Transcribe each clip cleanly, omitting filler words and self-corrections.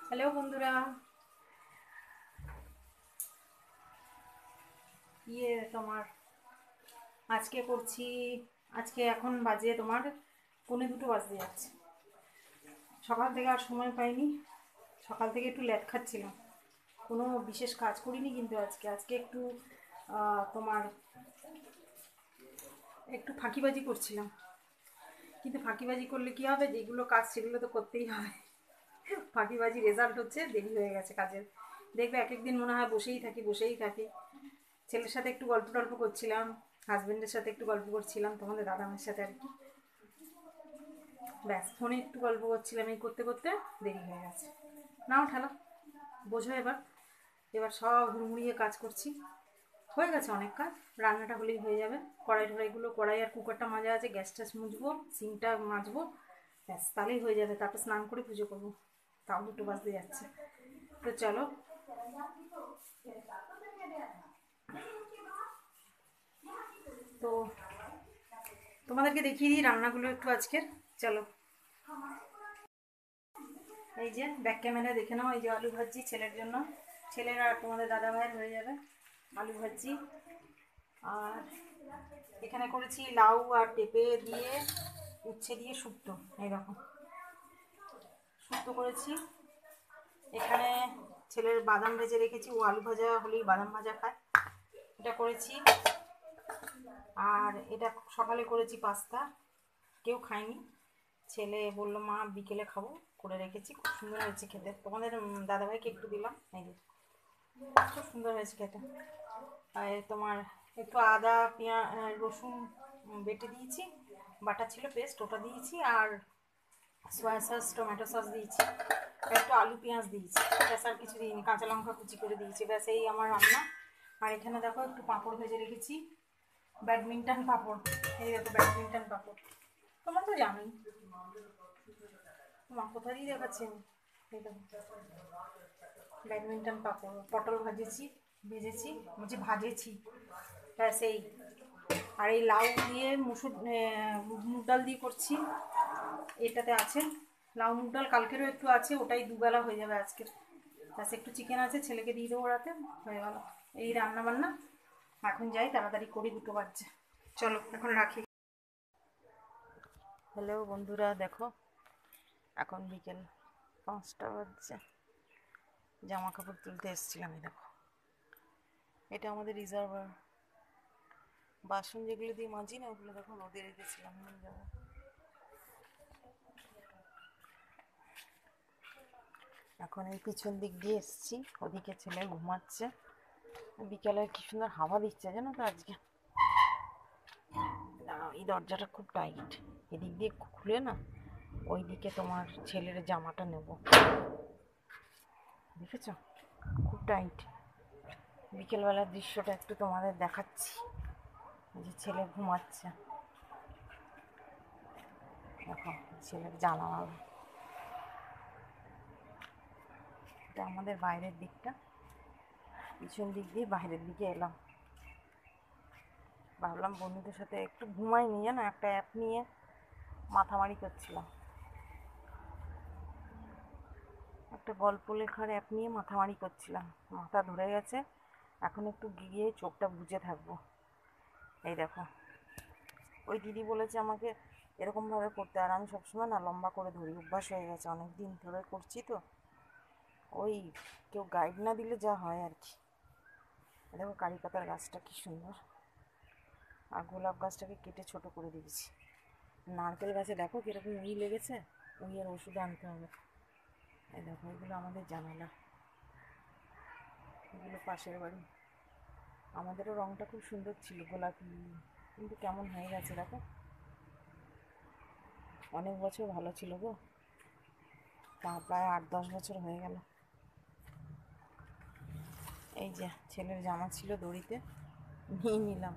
Hello বন্ধুরা, তোমার আজকে করছি। আজকে এখন বাজে তোমার 1:45 বাজতে যাচ্ছে। সকাল থেকে আর সময় পাইনি। সকাল থেকে একটু লেট খাচ্ছিলাম, কোনো বিশেষ কাজ করিনি। কিন্তু আজকে একটু তোমার একটু ফাঁকিবাজি করছিলাম। কিন্তু ফাঁকিবাজি করলে কি হবে, যেগুলো কাজ সেগুলো তো করতেই হবে। ফাঁকিবাজি রেজাল্ট হচ্ছে দেরি হয়ে গেছে কাজের। দেখবে এক একদিন মনে হয় বসেই থাকি। ছেলের সাথে একটু গল্প টল্প করছিলাম, হাজব্যান্ডের সাথে একটু গল্প করছিলাম, তোমাদের দাদা মায়ের সাথে আর কি। ব্যাস ফোনে একটু গল্প করছিলাম, এই করতে করতে দেরি হয়ে গেছে। নাও ঠেলা, বোঝো এবার। এবার সব হুড়মুড়িয়ে কাজ করছি। হয়ে গেছে অনেক কাজ, রান্নাটা হলেই হয়ে যাবে। কড়াই আর কুকারটা মাজা আছে, গ্যাস ট্যাস মুছবো, সিঙ্কটা মাজবো, ব্যাস তাহলেই হয়ে যাবে। তারপর স্নান করে পুজো করবো, তাও 2 বাজতে যাচ্ছে। তো চলো, তো তোমাদেরকে দেখিয়ে দিই রান্নাগুলো একটু আজকের। চলো, এই যে ব্যাক ক্যামেরা দেখে নাও। এই যে আলু ভাজি ছেলের জন্য, ছেলের আর তোমাদের দাদা ভাইয়ের হয়ে যাবে আলু ভাজি। আর এখানে করেছি লাউ আর পেঁপে দিয়ে, উচ্ছে দিয়ে শুক্তো। এইরকম শুক্তো করেছি। এখানে ছেলের বাদাম ভেজে রেখেছি, ও আলু ভাজা হলেই বাদাম ভাজা খায়, এটা করেছি। আর এটা সকালে করেছি পাস্তা, কেউ খায়নি। ছেলে বললো মা বিকেলে খাবো, করে রেখেছি। খুব সুন্দর হয়েছে খেতে। তোমাদের দাদাভাইকে একটু দিলাম, এই যে খুব সুন্দর হয়েছে খেতে। আর তোমার একটু আদা পেঁয়াজ রসুন বেটে দিয়েছি, বাটা ছিল পেস্ট, ওটা দিয়েছি। আর সয়া সস টমেটো সস দিয়েছি, একটু আলু পেঁয়াজ দিয়েছি, ব্যাস আর কিছু দিইনি। কাঁচা লঙ্কা কুচি করে দিয়েছি, ব্যাস এই আমার রান্না। আর এখানে দেখো একটু পাঁপড় ভেজে রেখেছি, ব্যাডমিন্টন পাঁপড়। এই দেখো ব্যাডমিন্টন পাঁপড়, তোমরা তো জানোই। মা কোথা দিয়ে দেখাচ্ছি আমি, এই দেখো ব্যাডমিন্টন পাঁপড়। পটল ভেজেছি, ভাজেছি, ব্যাস এই। আর এই লাউ দিয়ে মুগ ডাল দিয়ে করছি, এটাতে আছে লাউ মুগ ডাল। কালকেরও একটু আছে, ওটাই দুবেলা হয়ে যাবে আজকের। ব্যাস একটু চিকেন আছে, ছেলেকে দিয়ে দেবো রাতে, হয়ে গেল এই রান্না বান্না। এখন যাই, তাড়াতাড়ি করি, 2 বাজছে। চলো এখন রাখি। হ্যালো বন্ধুরা, দেখো এখন বিকেল 5টা বাজছে। জামা কাপড় তুলতে এসেছিলাম। এই দেখো, এটা আমাদের রিজার্ভার। বাসন যেগুলো দিয়ে মাজি না, ওগুলো দেখো রোদে রেখেছিলাম, নিয়ে যাবো। এখন এই পিছন দিক দিয়ে এসছি, ওদিকে ছেলে ঘুমাচ্ছে। বিকালে কি সুন্দর হাওয়া দিচ্ছে জানো তো আজকে। এই দরজাটা খুব টাইট, এদিক দিয়ে খুলে না ওই দিকে তোমার ছেলের জামাটা নেব, দেখেছ খুব টাইট। বিকেলবেলার দৃশ্যটা একটু তোমাদের দেখাচ্ছি, যে ছেলে ঘুমাচ্ছে। দেখো ছেলের জানালা, এটা আমাদের বাইরের দিকটা। পিছন দিক দিয়ে বাইরের দিকে এলাম। ভাবলাম বন্ধুদের সাথে একটু ঘুমাই নিয়ে না, একটা অ্যাপ নিয়ে মাথামারি করছিলাম। একটা গল্প লেখার অ্যাপ নিয়ে মাথামারি করছিলাম, মাথা ধরে গেছে। এখন একটু গিয়ে চোখটা বুজে থাকবো। এই দেখো, ওই দিদি বলেছে আমাকে এরকমভাবে করতে, আর আমি সবসময় না লম্বা করে ধরি, অভ্যাস হয়ে গেছে, অনেক দিন ধরে করছি তো। ওই কেউ গাইড না দিলে যা হয় আর কি। দেখো কারি পাতার গাছটা কি সুন্দর, আর গোলাপ গাছটাকে কেটে ছোট করে দিয়েছি। নারকেল গাছে দেখো কীরকম উই লেগেছে, উইয়ের ওষুধ আনতে হবে। এই দেখো এগুলো আমাদের জানালা, এগুলো পাশের বাড়ি। আমাদেরও রঙটা খুব সুন্দর ছিল, গোলাপি, কিন্তু কেমন হয়ে গেছে দেখো। অনেক বছর ভালো ছিল গো, তা প্রায় 8-10 বছর হয়ে গেল। এই যে ছেলের জামা ছিল দড়িতে, নিয়ে নিলাম।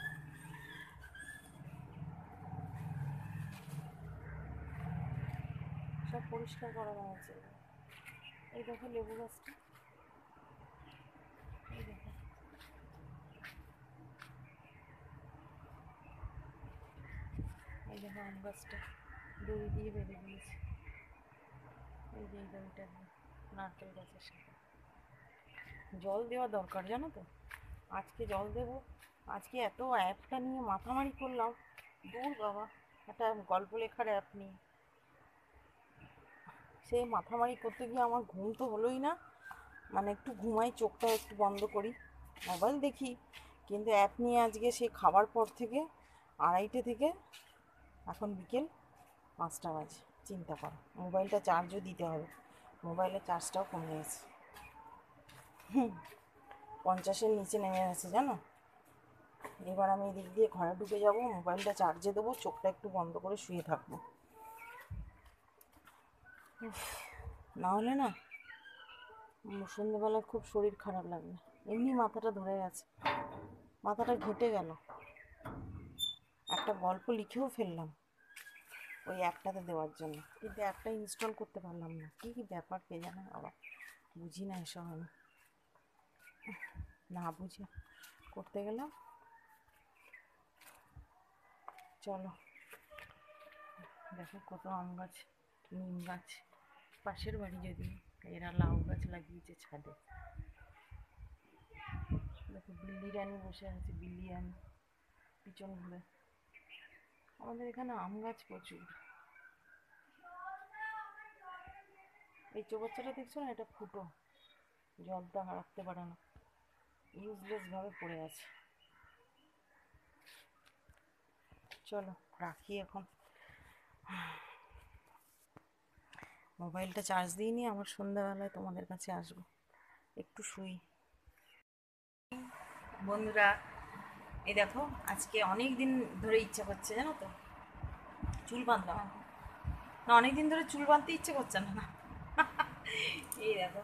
সব পরিষ্কার করা হয়েছে। এই দেখো লেবু গাছটা, এই দেখো, এই দেখো আম গাছটা দড়ি দিয়ে বেঁধে দিয়েছে। এই যে এই দড়িটা দিয়ে নারকেল গাছের সাথে জল দেওয়া দরকার, জানো তো। আজকে জল দেবো, আজকে এত অ্যাপটা নিয়ে মাথামারি করলাম। দূর বাবা, একটা গল্প লেখার অ্যাপ নিয়ে সেই মাথামারি করতে গিয়ে আমার ঘুম তো হলোই না। মানে একটু ঘুমাই, চোখটা একটু বন্ধ করি, মোবাইল দেখি, কিন্তু অ্যাপ নিয়ে আজকে সে খাবার পর থেকে 2:30 থেকে এখন বিকেল 5টা বাজে। চিন্তা করো, মোবাইলটা চার্জও দিতে হবে, মোবাইলের চার্জটাও কমে গেছে। 50-এর নিচে নেমে গেছে জানো। এবার আমি এদিক দিয়ে ঘরে ঢুকে যাব, মোবাইলটা চার্জে দেবো, চোখটা একটু বন্ধ করে শুয়ে থাকবো। না হলে না সন্ধ্যেবেলা খুব শরীর খারাপ লাগবে। এমনি মাথাটা ধরে গেছে, মাথাটা ঘেঁটে গেল। একটা গল্প লিখেও ফেললাম ওই অ্যাপটাতে দেওয়ার জন্য, কিন্তু অ্যাপটা ইনস্টল করতে পারলাম না। কী কী ব্যাপার কে জানে বাবা, বুঝি না এসব আমি। না বুঝে করতে গেলাম। চলো, দেখো কত আম গাছ, নিম গাছ, পাশের বাড়ি যদি এরা লাউ গাছ লাগিয়েছে ছাদে। দেখো বিল্লি রানী বসে আছে, বিল্লি রানী পিছন ঘুরে। আমাদের এখানে আম গাছ প্রচুর। এই চৌবাচ্চাটা দেখছো না, এটা ফুটো, জলটা রাখতে পারে না, ইউজলেস ভাবে পড়ে আছে। চলো রাখি এখন, মোবাইলটা চার্জ দিয়ে নিয়ে আমার সন্ধ্যাবেলায় তোমাদের কাছে আসবো, একটু শুই। বন্ধুরা, এই দেখো আজকে অনেক দিন ধরে ইচ্ছা করছে জানো তো চুল বাঁধলাম এখন। না, অনেক দিন ধরে চুল বাঁধতে ইচ্ছে করছে না। না এই দেখো,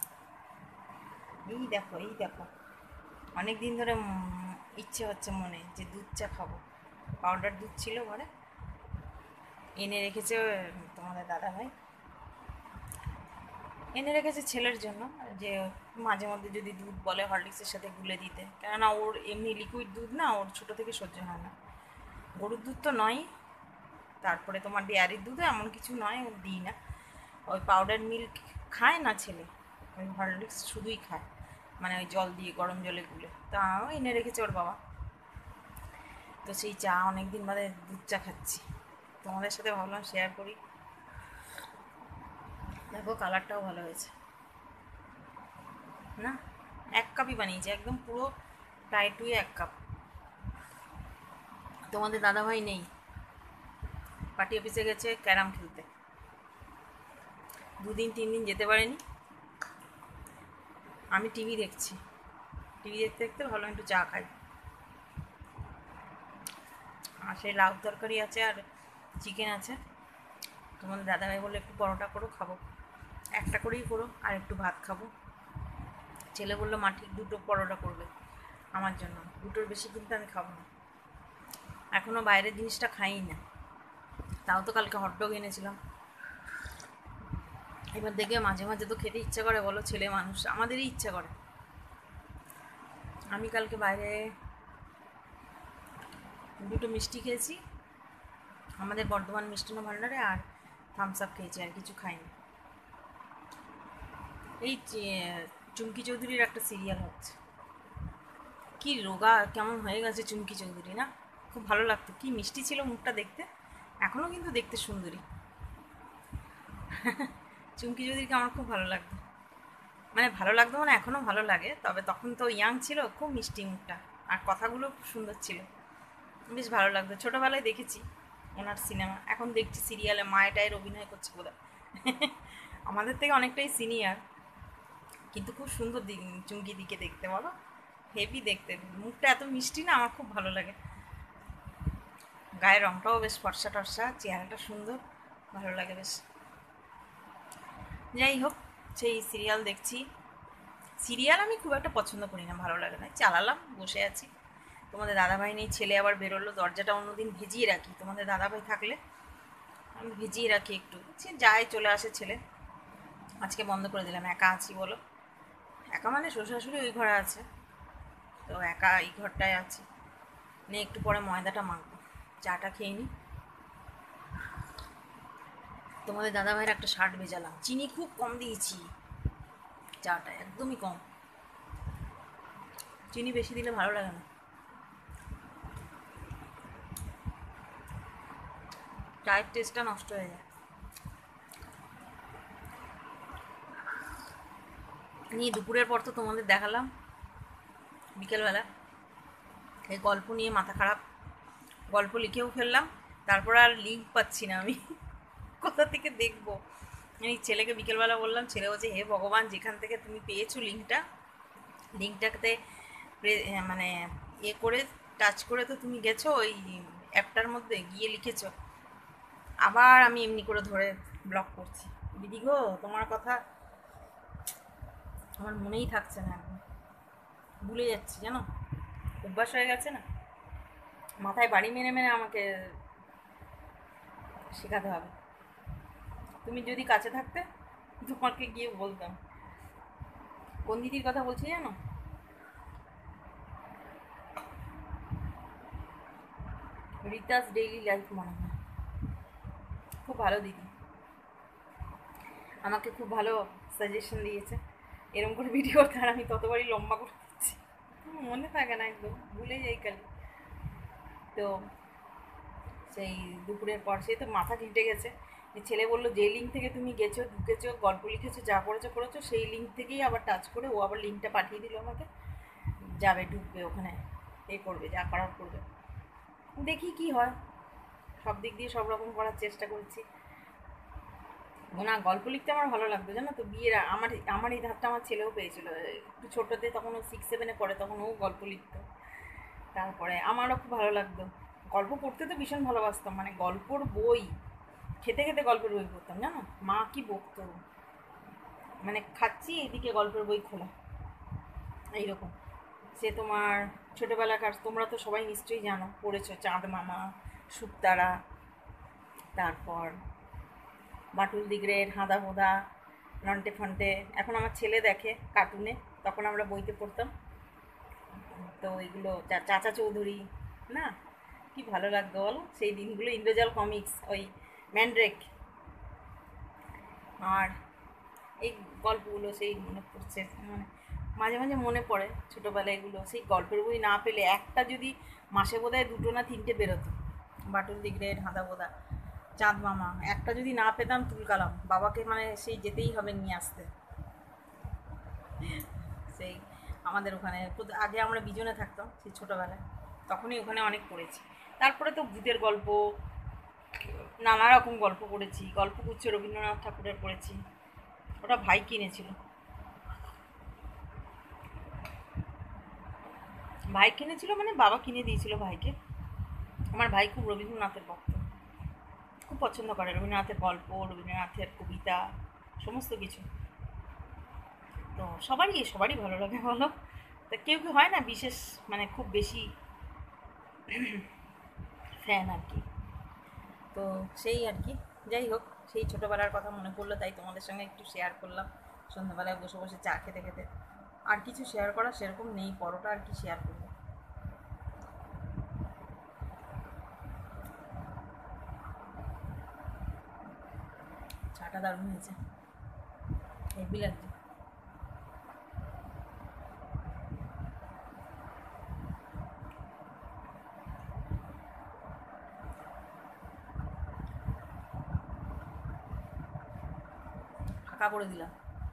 এই দেখো, এই দেখো, অনেক দিন ধরে ইচ্ছে হচ্ছে মনে যে দুধ চা খাবো। পাউডার দুধ ছিল ঘরে, এনে রেখেছে তোমাদের দাদা ভাই, এনে রেখেছে ছেলের জন্য, যে মাঝে মধ্যে যদি দুধ বলে হরলিক্সের সাথে গুলে দিতে, কেননা ওর এমনি লিকুইড দুধ না, ওর ছোটো থেকে সহ্য হয় না। গরুর দুধ তো নয়, তারপরে তোমার ডেয়ারির দুধও এমন কিছু নয়, ও দিই না। ওই পাউডার মিল্ক খায় না ছেলে, ওই হরলিক্স শুধুই খায়, মানে ওই জল দিয়ে গরম জলে গুলে। তাও এনে রেখেছে ওর বাবা, তো সেই চা অনেক দিন বাদে দুধ চা খাচ্ছি, তোমাদের সাথে ভাবলাম শেয়ার করি। দেখো কালারটাও ভালো হয়েছে না, 1 কাপই বানিয়েছি, একদম পুরো টাইট হয়ে 1 কাপ। তোমাদের দাদাভাই নেই, পার্টি অফিসে গেছে ক্যারাম খেলতে, 2-3 দিন যেতে পারেনি। আমি টিভি দেখছি, টিভি দেখতে দেখতে ভাবলাম একটু চা খাই। আর সেই লাউ তরকারি আছে আর চিকেন আছে। তোমাদের দাদাভাই বলে একটু পরোটা করো, খাবো, একটা করেই করো, আর একটু ভাত খাবো। ছেলে বললো মা ঠিক 2টো পরোটা করবে আমার জন্য, 2টোর বেশি কিন্তু আমি খাবো না, এখনও বাইরের জিনিসটা খাই না। তাও তো কালকে হটডগ এনেছিলাম। এবার দেখে মাঝে মাঝে তো খেতে ইচ্ছা করে, বলো, ছেলে মানুষ, আমাদেরই ইচ্ছা করে। আমি কালকে বাইরে 2টো মিষ্টি খেয়েছি আমাদের বর্ধমান মিষ্টান্ন ভাণ্ডারে, আর থামস আপ খেয়েছি, আর কিছু খাইনি। এই চুমকি চৌধুরীর একটা সিরিয়াল হচ্ছে, কি রোগা কেমন হয়ে গেছে চুমকি চৌধুরী না, খুব ভালো লাগতো, কি মিষ্টি ছিল মুখটা দেখতে, এখনও কিন্তু দেখতে সুন্দরী। চুমকি চৌধুরীকে আমার খুব ভালো লাগতো, মানে ভালো লাগতো মানে এখনও ভালো লাগে, তবে তখন তো ইয়াং ছিল, খুব মিষ্টি মুখটা, আর কথাগুলো খুব সুন্দর ছিল, বেশ ভালো লাগতো। ছোটোবেলায় দেখেছি ওনার সিনেমা, এখন দেখছি সিরিয়ালে মায়েটায়ের অভিনয় করছে বোধ হয়। আমাদের থেকে অনেকটাই সিনিয়র, কিন্তু খুব সুন্দর চুমকি দিকে দেখতে, বলো, হেভি দেখতে, মুখটা এত মিষ্টি না, আমার খুব ভালো লাগে। গায়ের রংটাও বেশ ফর্সা টর্সা, চেহারাটা সুন্দর, ভালো লাগে বেশ। যাই হোক, সেই সিরিয়াল দেখছি। সিরিয়াল আমি খুব একটা পছন্দ করি না, ভালো লাগে না, চালালাম, বসে আছি। তোমাদের দাদাভাই নেই, ছেলে আবার বেরোলো, দরজাটা অন্যদিন ভিজিয়ে রাখি, তোমাদের দাদাভাই থাকলে আমি ভিজিয়ে রাখি একটু, সে যায় চলে আসে ছেলে, আজকে বন্ধ করে দিলাম, একা আছি বলো, একা মানে শ্বশুর শাশুড়ি ওই ঘরে আছে, তো একা এই ঘরটায় আছি, নিয়ে একটু পরে ময়দাটা মাখবো, চাটা খেয়ে নিই। তোমাদের দাদাভাইয়ের একটা শার্ট ভেজালাম, চিনি খুব কম দিয়েছি, চাটা একদমই কম, চিনি বেশি দিলে ভালো লাগে না, চায়ের টেস্টটা নষ্ট হয়ে যায়। নিয়ে দুপুরের পর তো তোমাদের দেখালাম বিকেলবেলা এই গল্প নিয়ে মাথা খারাপ, গল্প লিখেও ফেললাম, তারপর আর লিঙ্ক পাচ্ছি না আমি কোথা থেকে দেখবো। এই ছেলেকে বিকেলবেলা বললাম, ছেলে বলছে হে ভগবান, যেখান থেকে তুমি পেয়েছো লিঙ্কটাতে মানে করে টাচ করে তো তুমি গেছো ওই অ্যাপটার মধ্যে গিয়ে লিখেছো, আবার আমি এমনি করে ধরে ব্লক করছি। দিদি গো, তোমার কথা আমার মনেই থাকছে না, একদম ভুলে যাচ্ছি জানো, অভ্যাস হয়ে গেছে না, মাথায় বাড়ি মেরে মেরে আমাকে শেখাতে হবে। তুমি যদি কাছে থাকতে তোমাকে গিয়ে বলতাম। কোন দিদির কথা বলছি জানো? রিতাস ডেইলি লাইফ মনে হয়, খুব ভালো দিদি, আমাকে খুব ভালো সাজেশন দিয়েছে এরকম করে ভিডিও করতে, আর আমি ততবারই লম্বা করে দিচ্ছি, মনে থাকে না, একদম ভুলে যাই কালি। তো সেই দুপুরের পর সে তো মাথা ঘেঁটে গেছে, ছেলে বললো যে লিঙ্ক থেকে তুমি গেছো, ঢুকেছো, গল্প লিখেছো, যা করেছো করেছো, সেই লিঙ্ক থেকেই আবার টাচ করে ও আবার লিঙ্কটা পাঠিয়ে দিল আমাকে, যাবে ঢুকবে ওখানে, এ করবে যা করার করবে, দেখি কি হয়। সব দিক দিয়ে সব রকম করার চেষ্টা করছি। না, গল্প লিখতে আমার ভালো লাগতো জানো তো, বিয়ের আমার এই ধারটা আমার ছেলেও পেয়েছিল, একটু ছোটোতে, তখন ও 6-7-এ পড়ে, তখন ও গল্প লিখতো। তারপরে আমারও খুব ভালো লাগতো গল্প পড়তে, তো ভীষণ ভালোবাসতাম, মানে গল্পর বই খেতে খেতে গল্পের বই পড়তাম জানো, মা কি বকতো, মানে খাচ্ছি এইদিকে গল্পের বই খোলা, এইরকম। সে তোমার ছোটোবেলাকার, তোমরা তো সবাই নিশ্চয়ই জানো, পড়েছো চাঁদ মামা, শুকতারা, তারপর বাটুল দিগড়ের হাঁদা হোদা, নন্টে ফন্টে, এখন আমার ছেলে দেখে কার্টুনে, তখন আমরা বইতে পড়তাম। তো এইগুলো চাচা চৌধুরী, না কি ভালো লাগতো বলো সেই দিনগুলো, ইন্দ্রজাল কমিক্স, ওই ম্যান্ড্রেক, আর এই গল্পগুলো সেই মনে পড়ছে, মানে মাঝে মাঝে মনে পড়ে ছোটোবেলায় এগুলো, সেই গল্পের বই না পেলে একটা যদি মাসে বোধহয় 2 না 3টে বেরোতো, বাটুল দিগড়ের হাঁদা বোদা, চাঁদ মামা, একটা যদি না পেতাম তুলকালাম, বাবাকে মানে সেই যেতেই হবে নিয়ে আসতে। সেই আমাদের ওখানে আগে আমরা বিজনে থাকতাম সেই ছোটোবেলায়, তখনই ওখানে অনেক পড়েছি। তারপরে তো ভূতের গল্প, নানা রকম গল্প পড়েছি, গল্পগুচ্ছ রবীন্দ্রনাথ ঠাকুরের পড়েছি, ওটা ভাই কিনেছিল, ভাই কিনেছিল মানে বাবা কিনে দিয়েছিল ভাইকে। আমার ভাই খুব রবীন্দ্রনাথের ভক্ত, খুব পছন্দ করে রবীন্দ্রনাথের গল্প, রবীন্দ্রনাথের কবিতা, সমস্ত কিছু। তো সবারই ভালো লাগে বলো, তা কেউ কেউ হয় না বিশেষ, মানে খুব বেশি ফ্যান আর কি। তো সেই আর কি, যাই হোক, সেই ছোটোবেলার কথা মনে পড়লো, তাই তোমাদের সঙ্গে একটু শেয়ার করলাম সন্ধ্যাবেলায় বসে বসে চা খেতে খেতে। আর কিছু শেয়ার করা সেরকম নেই, পরোটা আর কি শেয়ার করবো। চাটা দারুণ হয়েছে, হেভি লাগছে। ফাঁকা করে দিলাম,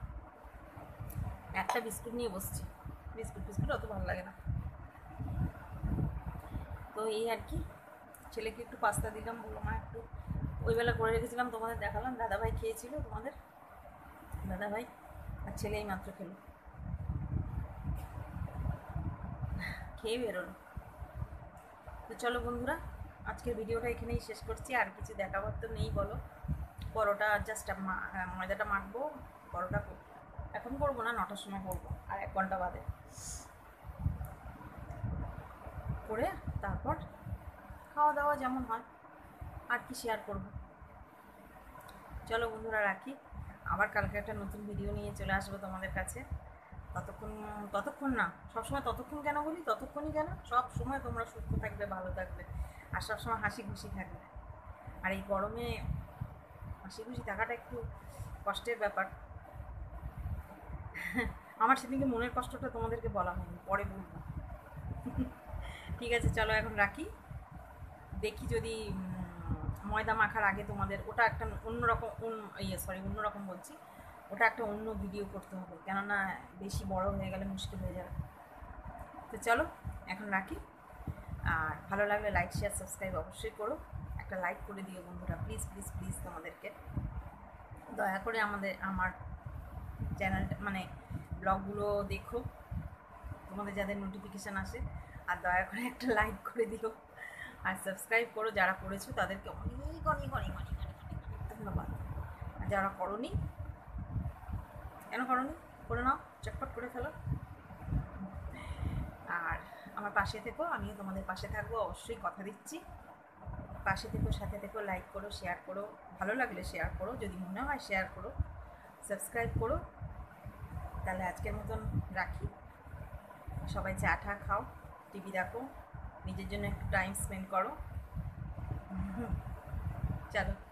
একটা বিস্কুট নিয়ে বসছি, বিস্কুট বিস্কুট অত ভালো লাগে না। তো এই আর কি, ছেলেকে একটু পাস্তা দিলাম, বললো মা একটু, ওই বেলা করে রেখেছিলাম, তোমাদের দেখালাম, দাদাভাই খেয়েছিল, তোমাদের দাদাভাই আর ছেলে এই মাত্র খেলো, খেয়ে বেরোলো। তো চলো বন্ধুরা, আজকের ভিডিওটা এখানেই শেষ করছি, আর কিছু দেখাবার তো নেই বলো। পরোটা জাস্ট ময়দাটা মাখবো, পরোটা এখন করবো না, 9টার সময় করবো, আর 1 ঘন্টা বাদে করে, তারপর খাওয়া দাওয়া যেমন হয়, আর কি শেয়ার করবো। চলো বন্ধুরা রাখি, আবার কালকে একটা নতুন ভিডিও নিয়ে চলে আসবো তোমাদের কাছে। ততক্ষণ, ততক্ষণ না, সবসময় ততক্ষণ কেন বলি, ততক্ষণই কেন, সব সময় তোমরা সুস্থ থাকবে, ভালো থাকবে, আর সবসময় হাসি খুশি থাকবে। আর এই গরমে হাসি খুশি থাকাটা একটু কষ্টের ব্যাপার, আমার সেদিনকে মনের কষ্টটা তোমাদেরকে বলা হয়নি, পরে বলবো। ঠিক আছে, চলো এখন রাখি। দেখি যদি ময়দা মাখার আগে তোমাদের ওটা একটা অন্যরকম অন্যরকম বলছি, ওটা একটা অন্য ভিডিও করতে হবে, কেননা বেশি বড় হয়ে গেলে মুশকিল হয়ে যাবে। তো চলো এখন রাখি। আর ভালো লাগলে লাইক শেয়ার সাবস্ক্রাইব অবশ্যই করো, একটা লাইক করে দিও বন্ধুরা, প্লিজ প্লিজ প্লিজ। তোমাদেরকে দয়া করে আমার চ্যানেলটা মানে ব্লগগুলো দেখো, তোমাদের যাদের নোটিফিকেশান আসে, আর দয়া করে একটা লাইক করে দিও আর সাবস্ক্রাইব করো। যারা করেছো তাদেরকে অনেক অনেক অনেক অনেক অনেক ধন্যবাদ। আর যারা করোনি, কেন করোনি, করে নাও, চটপট করে ফেলো। আর আমার পাশে থেকো, আমিও তোমাদের পাশে থাকবো, অবশ্যই কথা দিচ্ছি। পাশে থেকো, সাথে থেকো, লাইক করো, শেয়ার করো, ভালো লাগলে শেয়ার করো, যদি মনে হয় শেয়ার করো, সাবস্ক্রাইব করো। তাহলে আজকের মতন রাখি। সবাই চা টা খাও, টিভি দেখো, নিজের জন্য একটু টাইম স্পেন্ড করো। চলো।